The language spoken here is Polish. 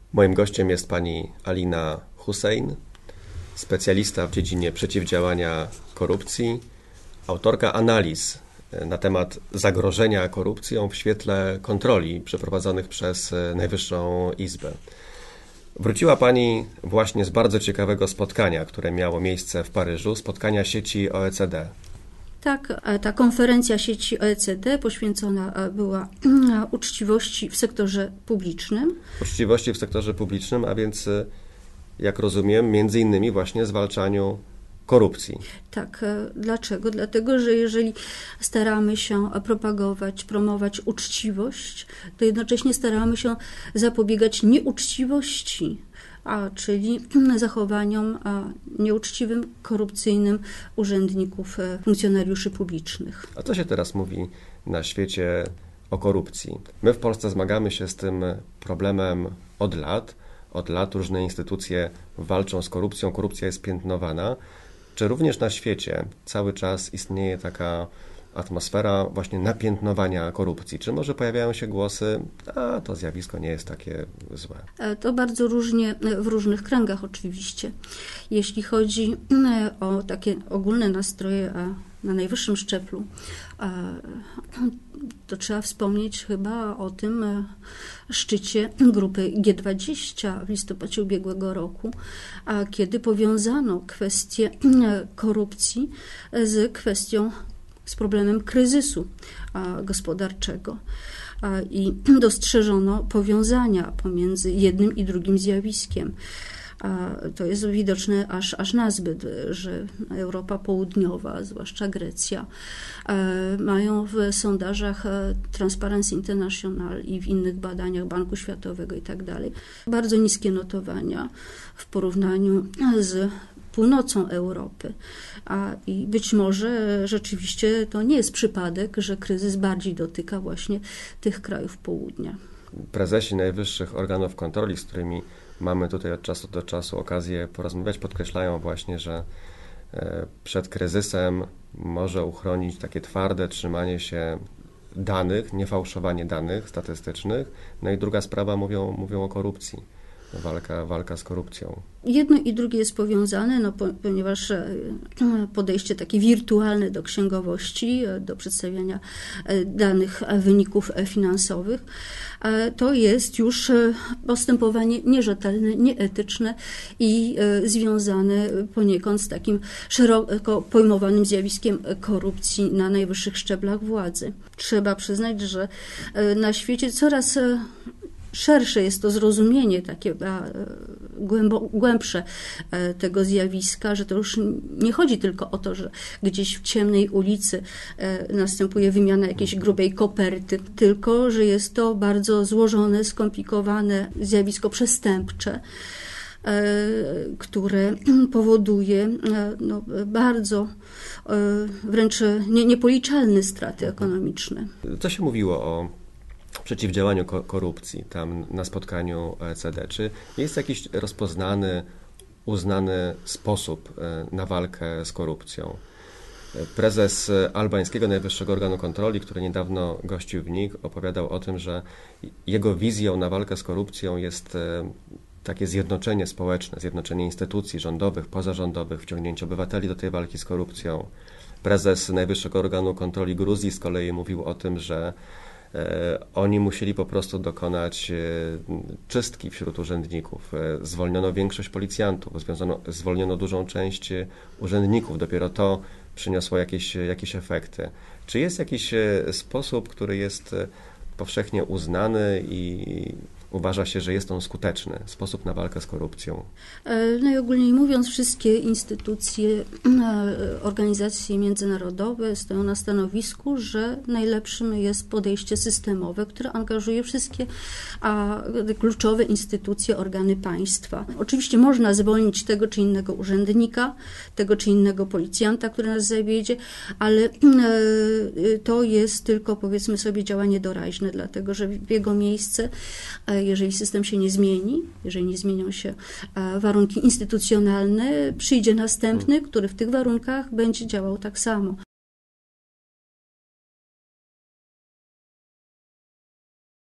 Moim gościem jest pani Alina Hussein, specjalista w dziedzinie przeciwdziałania korupcji, autorka analiz na temat zagrożenia korupcją w świetle kontroli przeprowadzonych przez Najwyższą Izbę. Wróciła pani właśnie z bardzo ciekawego spotkania, które miało miejsce w Paryżu, spotkania sieci OECD. Tak, ta konferencja sieci OECD poświęcona była uczciwości w sektorze publicznym. Uczciwości w sektorze publicznym, a więc, jak rozumiem, między innymi właśnie zwalczaniu korupcji. Tak, dlaczego? Dlatego, że jeżeli staramy się promować uczciwość, to jednocześnie staramy się zapobiegać nieuczciwości, czyli zachowaniom nieuczciwym, korupcyjnym urzędników, funkcjonariuszy publicznych. A co się teraz mówi na świecie o korupcji? My w Polsce zmagamy się z tym problemem od lat. Od lat różne instytucje walczą z korupcją. Korupcja jest piętnowana. Czy również na świecie cały czas istnieje taka atmosfera właśnie napiętnowania korupcji? Czy może pojawiają się głosy, to zjawisko nie jest takie złe? To bardzo różnie w różnych kręgach oczywiście. Jeśli chodzi o takie ogólne nastroje na najwyższym szczeblu, to trzeba wspomnieć chyba o tym szczycie grupy G20 w listopadzie ubiegłego roku, kiedy powiązano kwestię korupcji z problemem kryzysu gospodarczego i dostrzeżono powiązania pomiędzy jednym i drugim zjawiskiem. To jest widoczne aż nazbyt, że Europa Południowa, zwłaszcza Grecja, mają w sondażach Transparency International i w innych badaniach Banku Światowego i tak dalej bardzo niskie notowania w porównaniu z północą Europy. I być może rzeczywiście to nie jest przypadek, że kryzys bardziej dotyka właśnie tych krajów południa. Prezesi najwyższych organów kontroli, z którymi mamy tutaj od czasu do czasu okazję porozmawiać, podkreślają właśnie, że przed kryzysem może uchronić takie twarde trzymanie się danych, niefałszowanie danych statystycznych. No i druga sprawa, mówią o korupcji. Walka z korupcją. Jedno i drugie jest powiązane, ponieważ podejście takie wirtualne do księgowości, do przedstawiania danych, wyników finansowych, to jest już postępowanie nierzetelne, nieetyczne i związane poniekąd z takim szeroko pojmowanym zjawiskiem korupcji na najwyższych szczeblach władzy. Trzeba przyznać, że na świecie coraz szersze jest to zrozumienie, takie głębsze tego zjawiska, że to już nie chodzi tylko o to, że gdzieś w ciemnej ulicy następuje wymiana jakiejś grubej koperty, tylko że jest to bardzo złożone, skomplikowane zjawisko przestępcze, które powoduje bardzo wręcz niepoliczalne straty ekonomiczne. Co się mówiło o przeciwdziałaniu korupcji tam na spotkaniu OECD? Czy jest jakiś rozpoznany, uznany sposób na walkę z korupcją? Prezes albańskiego najwyższego organu kontroli, który niedawno gościł w NIK, opowiadał o tym, że jego wizją na walkę z korupcją jest takie zjednoczenie społeczne, zjednoczenie instytucji rządowych, pozarządowych, wciągnięcie obywateli do tej walki z korupcją. Prezes najwyższego organu kontroli Gruzji z kolei mówił o tym, że oni musieli po prostu dokonać czystki wśród urzędników. Zwolniono większość policjantów, zwolniono dużą część urzędników. Dopiero to przyniosło jakieś efekty. Czy jest jakiś sposób, który jest powszechnie uznany i uważa się, że jest on skuteczny, sposób na walkę z korupcją? Najogólniej mówiąc, wszystkie instytucje, organizacje międzynarodowe stoją na stanowisku, że najlepszym jest podejście systemowe, które angażuje wszystkie kluczowe instytucje, organy państwa. Oczywiście można zwolnić tego czy innego urzędnika, tego czy innego policjanta, który nas zawiedzie, ale to jest tylko, powiedzmy sobie, działanie doraźne, dlatego że w jego miejsce, jeżeli system się nie zmieni, jeżeli nie zmienią się warunki instytucjonalne, przyjdzie następny, który w tych warunkach będzie działał tak samo.